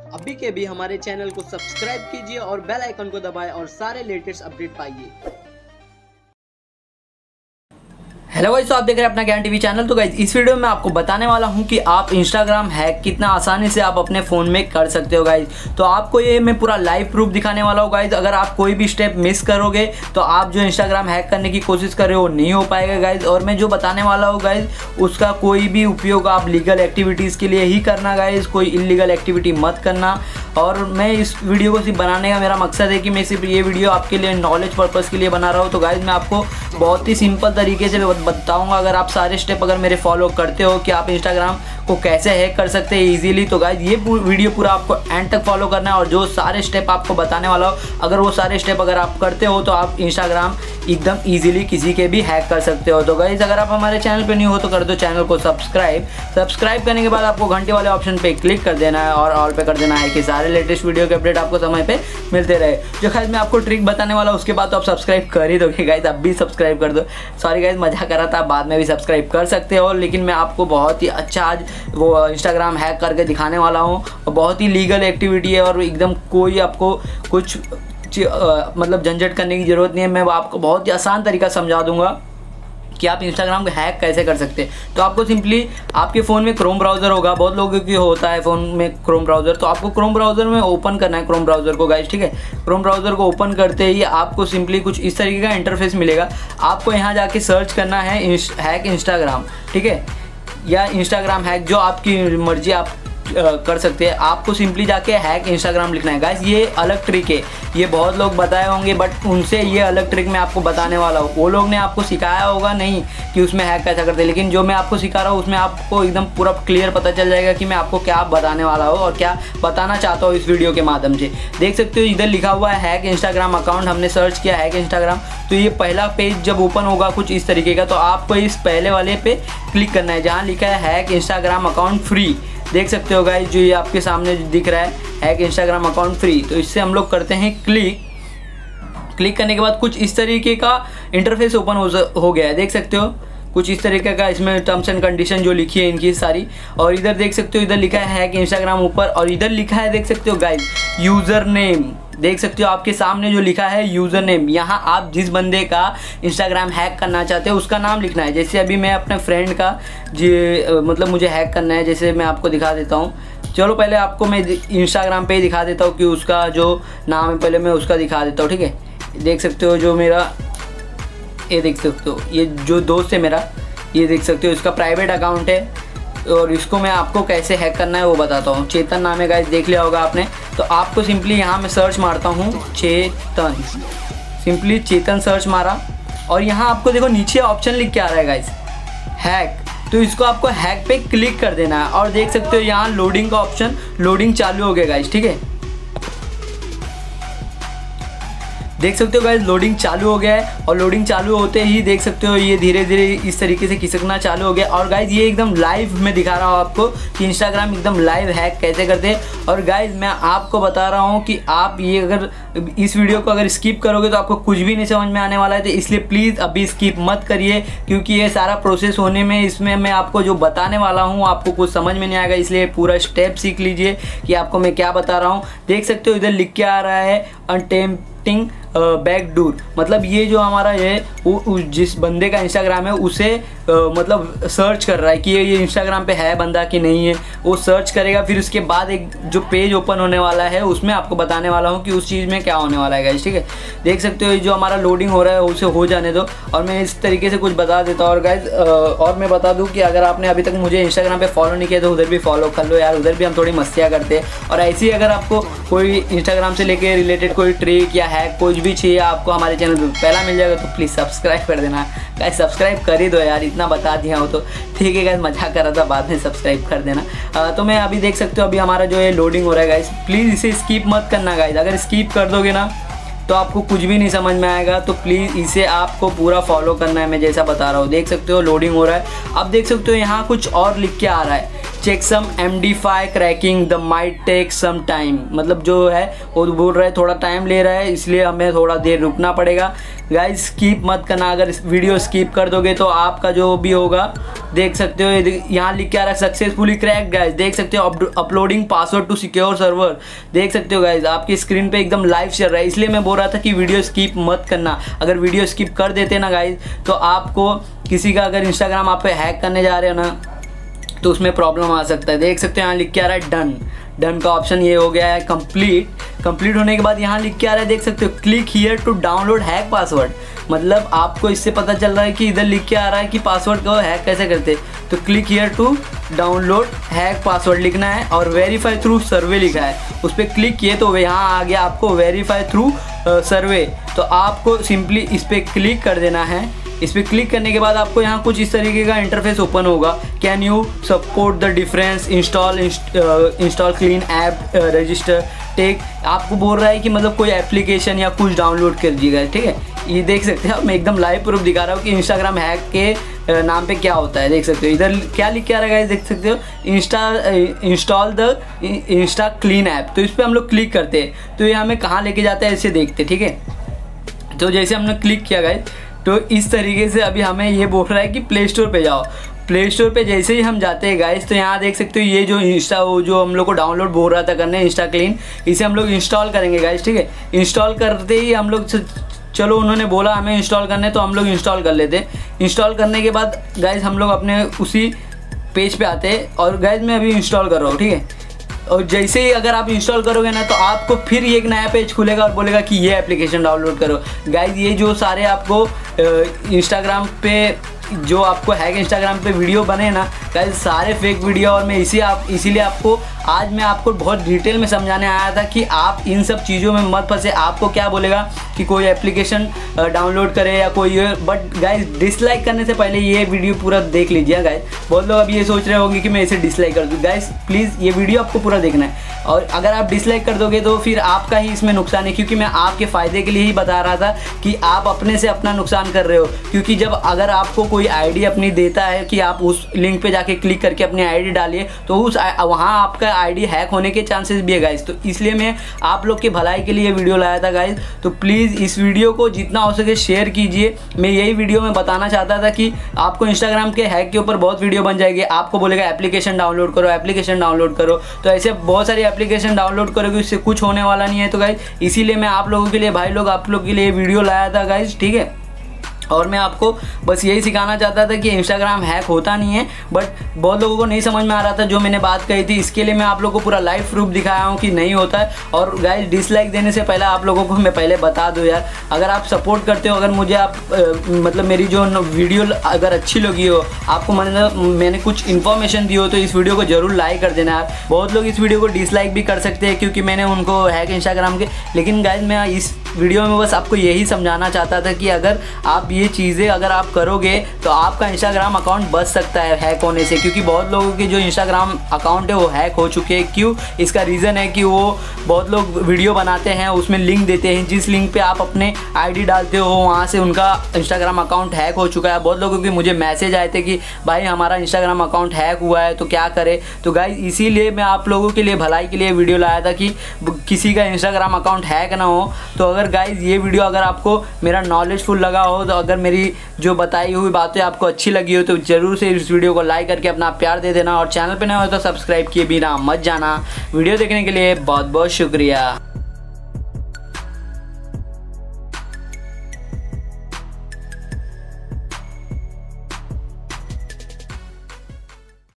अभी के भी हमारे चैनल को सब्सक्राइब कीजिए और बेल आइकन को दबाएं और सारे लेटेस्ट अपडेट पाइए। हेलो गाइस, तो आप देख रहे हैं अपना ज्ञान टीवी चैनल। तो गाइस इस वीडियो में आपको बताने वाला हूं कि आप इंस्टाग्राम हैक कितना आसानी से आप अपने फ़ोन में कर सकते हो गाइस। तो आपको ये मैं पूरा लाइव प्रूफ दिखाने वाला हूं गाइस। अगर आप कोई भी स्टेप मिस करोगे तो आप जो इंस्टाग्राम हैक करने की कोशिश कर रहे हो नहीं हो पाएगा गाइस। और मैं जो बताने वाला हूँ गाइस उसका कोई भी उपयोग आप लीगल एक्टिविटीज़ के लिए ही करना गाइस, कोई इलीगल एक्टिविटी मत करना। और मैं इस वीडियो को सिर्फ बनाने का मेरा मकसद है कि मैं सिर्फ ये वीडियो आपके लिए नॉलेज पर्पज़ के लिए बना रहा हूँ। तो गाइस मैं आपको बहुत ही सिंपल तरीके से बताऊंगा, अगर आप सारे स्टेप अगर मेरे फॉलो करते हो कि आप इंस्टाग्राम को कैसे हैक कर सकते हैं इजीली। तो गाइस ये वीडियो पूरा आपको एंड तक फॉलो करना है और जो सारे स्टेप आपको बताने वाला हो, अगर वो सारे स्टेप अगर आप करते हो तो आप इंस्टाग्राम एकदम इजीली किसी के भी हैक कर सकते हो। तो गाइस अगर आप हमारे चैनल पे न्यू हो तो कर दो चैनल को सब्सक्राइब करने के बाद आपको घंटे वाले ऑप्शन पे क्लिक कर देना है और ऑल पे कर देना है कि सारे लेटेस्ट वीडियो के अपडेट आपको समय पे मिलते रहे। जो गाइस मैं आपको ट्रिक बताने वाला हूँ उसके बाद तो आप सब्सक्राइब कर ही दोगे गाइस, अब भी सब्सक्राइब कर दो। सॉरी गाइस मजाक कर रहा था, बाद में भी सब्सक्राइब कर सकते हो, लेकिन मैं आपको बहुत ही अच्छा आज वो इंस्टाग्राम हैक करके दिखाने वाला हूँ। बहुत ही लीगल एक्टिविटी है और एकदम कोई आपको कुछ मतलब झंझट करने की ज़रूरत नहीं है। मैं आपको बहुत ही आसान तरीका समझा दूंगा कि आप इंस्टाग्राम को हैक कैसे कर सकते हैं। तो आपको सिंपली आपके फ़ोन में क्रोम ब्राउज़र होगा, बहुत लोगों की होता है फ़ोन में क्रोम ब्राउज़र। तो आपको क्रोम ब्राउज़र में ओपन करना है क्रोम ब्राउज़र को गाइस, ठीक है। क्रोम ब्राउज़र को ओपन करते ही आपको सिंपली कुछ इस तरीके का इंटरफेस मिलेगा। आपको यहाँ जाके सर्च करना है हैक इंस्टाग्राम, ठीक है, या इंस्टाग्राम हैक, जो आपकी मर्जी आप कर सकते हैं। आपको सिंपली जाके हैक इंस्टाग्राम लिखना है गाइस। ये अलग ट्रिक है, ये बहुत लोग बताए होंगे बट उनसे ये अलग ट्रिक मैं आपको बताने वाला हूँ। वो लोग ने आपको सिखाया होगा नहीं कि उसमें हैक कैसा करते हैं, लेकिन जो मैं आपको सिखा रहा हूँ उसमें आपको एकदम पूरा क्लियर पता चल जाएगा कि मैं आपको क्या बताने वाला हूँ और क्या बताना चाहता हूँ इस वीडियो के माध्यम से। देख सकते हो इधर लिखा हुआ है हैक इंस्टाग्राम अकाउंट, हमने सर्च किया हैक इंस्टाग्राम। तो ये पहला पेज जब ओपन होगा कुछ इस तरीके का, तो आपको इस पहले वाले पे क्लिक करना है जहाँ लिखा है हैक इंस्टाग्राम अकाउंट फ्री। देख सकते हो गाइस जो ये आपके सामने दिख रहा है हैक इंस्टाग्राम अकाउंट फ्री। तो इससे हम लोग करते हैं क्लिक करने के बाद कुछ इस तरीके का इंटरफेस ओपन हो गया है। देख सकते हो कुछ इस तरीके का, इसमें टर्म्स एंड कंडीशन जो लिखी है इनकी सारी। और इधर देख सकते हो इधर लिखा है हैक इंस्टाग्राम ऊपर, और इधर लिखा है देख सकते हो गाइस यूज़र नेम। देख सकते हो आपके सामने जो लिखा है यूज़र नेम, यहाँ आप जिस बंदे का इंस्टाग्राम हैक करना चाहते हो उसका नाम लिखना है। जैसे अभी मैं अपने फ्रेंड का मतलब मुझे हैक करना है, जैसे मैं आपको दिखा देता हूँ। चलो पहले आपको मैं इंस्टाग्राम पे ही दिखा देता हूँ कि उसका जो नाम है पहले मैं उसका दिखा देता हूँ, ठीक है। देख सकते हो जो मेरा ये देख सकते हो ये जो दोस्त है मेरा, ये देख सकते हो इसका प्राइवेट अकाउंट है और इसको मैं आपको कैसे हैक करना है वो बताता हूँ। चेतन नाम है गाइस, देख लिया होगा आपने। तो आपको सिंपली यहाँ मैं सर्च मारता हूँ चेतन, सिंपली चेतन सर्च मारा और यहाँ आपको देखो नीचे ऑप्शन लिख के आ रहा है गाइस हैक। तो इसको आपको हैक पे क्लिक कर देना है और देख सकते हो यहाँ लोडिंग का ऑप्शन, लोडिंग चालू हो गया गाइस, ठीक है। देख सकते हो गाइस लोडिंग चालू हो गया है और लोडिंग चालू होते ही देख सकते हो ये धीरे धीरे इस तरीके से खिसकना चालू हो गया। और गाइस ये एकदम लाइव में दिखा रहा हूँ आपको कि इंस्टाग्राम एकदम लाइव हैक कैसे करते हैं। और गाइस मैं आपको बता रहा हूँ कि आप ये अगर इस वीडियो को अगर स्किप करोगे तो आपको कुछ भी नहीं समझ में आने वाला है। तो इसलिए प्लीज़ अभी स्किप मत करिए, क्योंकि ये सारा प्रोसेस होने में इसमें मैं आपको जो बताने वाला हूँ आपको कुछ समझ में नहीं आएगा। इसलिए पूरा स्टेप सीख लीजिए कि आपको मैं क्या बता रहा हूँ। देख सकते हो इधर लिख के आ रहा है अनटेम्प्टिंग बैकडोर, मतलब ये जो हमारा है वो जिस बंदे का इंस्टाग्राम है उसे मतलब सर्च कर रहा है कि ये इंस्टाग्राम पे है बंदा कि नहीं है। वो सर्च करेगा, फिर उसके बाद एक जो पेज ओपन होने वाला है उसमें आपको बताने वाला हूँ कि उस चीज़ में क्या होने वाला है गाइस, ठीक है। देख सकते हो जो हमारा लोडिंग हो रहा है उसे हो जाने दो और मैं इस तरीके से कुछ बता देता हूँ। और गाइस और मैं बता दूँ कि अगर आपने अभी तक मुझे इंस्टाग्राम पे फॉलो नहीं किया तो उधर भी फॉलो कर लो यार, उधर भी हम थोड़ी मस्तियाँ करते हैं। और ऐसे ही अगर आपको कोई इंस्टाग्राम से लेके रिलेटेड कोई ट्रिक या हैक कुछ भी चाहिए आपको हमारे चैनल पे पहला मिल जाएगा, तो प्लीज़ सब्सक्राइब कर देना गाइस। सब्सक्राइब कर ही दो यार, इतना बता दिया हो तो ठीक है गाइस, मजाक कर रहा था, बाद में सब्सक्राइब कर देना। तो मैं अभी देख सकते हो अभी हमारा जो है लोडिंग हो रहा है गाइस, प्लीज़ इसे स्किप मत करना गाइस। अगर स्किप कर दोगे ना तो आपको कुछ भी नहीं समझ में आएगा। तो प्लीज़ इसे आपको पूरा फॉलो करना है, मैं जैसा बता रहा हूँ। देख सकते हो लोडिंग हो रहा है। अब देख सकते हो यहाँ कुछ और लिख के आ रहा है checksum MD5 cracking the might take some time, मतलब जो है वो बोल रहा है थोड़ा टाइम ले रहा है, इसलिए हमें थोड़ा देर रुकना पड़ेगा। गाइस स्किप मत करना, अगर इस वीडियो स्किप कर दोगे तो आपका जो भी होगा देख सकते हो यहाँ लिख के आ रहा है सक्सेसफुली क्रैक्ड। गाइस देख सकते हो uploading password to secure server, देख सकते हो गाइस आपकी स्क्रीन पे एकदम लाइव चल रहा है। इसलिए मैं बोल रहा था कि वीडियो स्किप मत करना, अगर वीडियो स्किप कर देते ना गाइस तो आपको किसी का अगर इंस्टाग्राम आप पे हैक करने जा रहे हो ना तो उसमें प्रॉब्लम आ सकता है। देख सकते हो यहाँ लिख के आ रहा है डन, डन का ऑप्शन ये हो गया है कंप्लीट होने के बाद यहाँ लिख के आ रहा है देख सकते हो click here to download hack password, मतलब आपको इससे पता चल रहा है कि इधर लिख के आ रहा है कि पासवर्ड को हैक कैसे करते, तो click here to download hack password लिखना है और वेरीफाई थ्रू सर्वे लिखा है, उस पर क्लिक किए तो यहाँ आ गया आपको वेरीफाई थ्रू सर्वे। तो आपको सिंपली इस पर क्लिक कर देना है। इस पर क्लिक करने के बाद आपको यहाँ कुछ इस तरीके का इंटरफेस ओपन होगा। Can you support the difference install clean app register tech, आपको बोल रहा है कि मतलब कोई एप्लीकेशन या कुछ डाउनलोड कर दीजिएगा, ठीक है। ये देख सकते हैं मैं एकदम लाइव प्रूफ दिखा रहा हूँ कि इंस्टाग्राम हैक के नाम पे क्या होता है। देख सकते हो इधर क्या लिख के आ रहा है, देख सकते हो install the insta clean app, तो इस पर हम लोग क्लिक करते हैं तो ये हमें कहाँ लेके जाता है इसे देखते, ठीक है। तो जैसे हमने क्लिक किया गाइस तो इस तरीके से अभी हमें ये बोल रहा है कि प्ले स्टोर पे जाओ। प्ले स्टोर पे जैसे ही हम जाते हैं गाइस तो यहाँ देख सकते हो ये जो जो हम लोग को डाउनलोड बोल रहा था करने इंस्टा क्लीन, इसे हम लोग इंस्टॉल करेंगे गाइस, ठीक है। इंस्टॉल करते ही हम लोग चलो उन्होंने बोला हमें इंस्टॉल करने तो हम लोग इंस्टॉल कर लेते। इंस्टॉल करने के बाद गाइस हम लोग अपने उसी पेज पे आते हैं और गाइस मैं अभी इंस्टॉल कर रहा हूँ, ठीक है। और जैसे ही अगर आप इंस्टॉल करोगे ना तो आपको फिर एक नया पेज खुलेगा और बोलेगा कि ये एप्लीकेशन डाउनलोड करो। गाइस ये जो सारे आपको इंस्टाग्राम पे जो आपको हैक इंस्टाग्राम पे वीडियो बने ना गाइस सारे फेक वीडियो, और मैं इसीलिए आपको आज मैं आपको बहुत डिटेल में समझाने आया था कि आप इन सब चीज़ों में मत फंसे। आपको क्या बोलेगा कि कोई एप्लीकेशन डाउनलोड करे या कोई, बट गाइस डिसलाइक करने से पहले ये वीडियो पूरा देख लीजिए गाइस। बहुत लोग अब ये सोच रहे होंगे कि मैं इसे डिसलाइक कर दूँ, गाइस प्लीज़ ये वीडियो आपको पूरा देखना है। और अगर आप डिसलाइक कर दोगे तो फिर आपका ही इसमें नुकसान है, क्योंकि मैं आपके फ़ायदे के लिए ही बता रहा था कि आप अपने से अपना नुकसान कर रहे हो। क्योंकि जब अगर आपको कोई आईडी अपनी देता है कि आप उस लिंक पे जाके क्लिक करके अपनी आईडी डालिए तो वहाँ आपका आईडी हैक होने के चांसेस भी है गाइस। तो इसलिए मैं आप लोग की भलाई के लिए वीडियो लाया था गाइस। तो प्लीज़ इस वीडियो को जितना हो सके शेयर कीजिए। मैं यही वीडियो में बताना चाहता था कि आपको इंस्टाग्राम के हैक के ऊपर बहुत वीडियो बन जाएगी, आपको बोलेगा एप्लीकेशन डाउनलोड करो, एप्लीकेशन डाउनलोड करो, तो ऐसे बहुत सारी एप्लीकेशन डाउनलोड करोगे, उससे कुछ होने वाला नहीं है। तो गाइस इसीलिए मैं आप लोगों के लिए भाई लोग आप लोग के लिए वीडियो लाया था गाइस, ठीक है। और मैं आपको बस यही सिखाना चाहता था कि इंस्टाग्राम हैक होता नहीं है, बट बहुत लोगों को नहीं समझ में आ रहा था जो मैंने बात कही थी। इसके लिए मैं आप लोगों को पूरा लाइव प्रूफ दिखाया हूँ कि नहीं होता है। और गाइस डिसलाइक देने से पहले आप लोगों को मैं पहले बता दूँ यार, अगर आप सपोर्ट करते हो, अगर मुझे आप मतलब मेरी जो वीडियो अगर अच्छी लगी हो, आपको मैंने कुछ इन्फॉर्मेशन दी हो, तो इस वीडियो को जरूर लाइक कर देना यार। बहुत लोग इस वीडियो को डिसलाइक भी कर सकते हैं क्योंकि मैंने उनको हैक इंस्टाग्राम के, लेकिन गाइस मैं इस वीडियो में बस आपको यही समझाना चाहता था कि अगर आप ये चीज़ें अगर आप करोगे तो आपका इंस्टाग्राम अकाउंट बच सकता है हैक होने से। क्योंकि बहुत लोगों के जो इंस्टाग्राम अकाउंट है वो हैक हो चुके हैं। क्यों? इसका रीज़न है कि वो बहुत लोग वीडियो बनाते हैं, उसमें लिंक देते हैं, जिस लिंक पे आप अपने आईडी डालते हो वहाँ से उनका इंस्टाग्राम अकाउंट हैक हो चुका है। बहुत लोगों के मुझे मैसेज आए थे कि भाई हमारा इंस्टाग्राम अकाउंट हैक हुआ है तो क्या करें। तो गाइस इसीलिए मैं आप लोगों के लिए भलाई के लिए वीडियो लाया था कि किसी का इंस्टाग्राम अकाउंट हैक ना हो। तो अगर गाइस ये वीडियो अगर आपको मेरा नॉलेजफुल लगा हो, तो अगर मेरी जो बताई हुई बातें आपको अच्छी लगी हो तो ज़रूर से इस वीडियो को लाइक करके अपना प्यार दे देना। और चैनल पे नए हो तो सब्सक्राइब किए बिना मत जाना। वीडियो देखने के लिए बहुत बहुत शुक्रिया।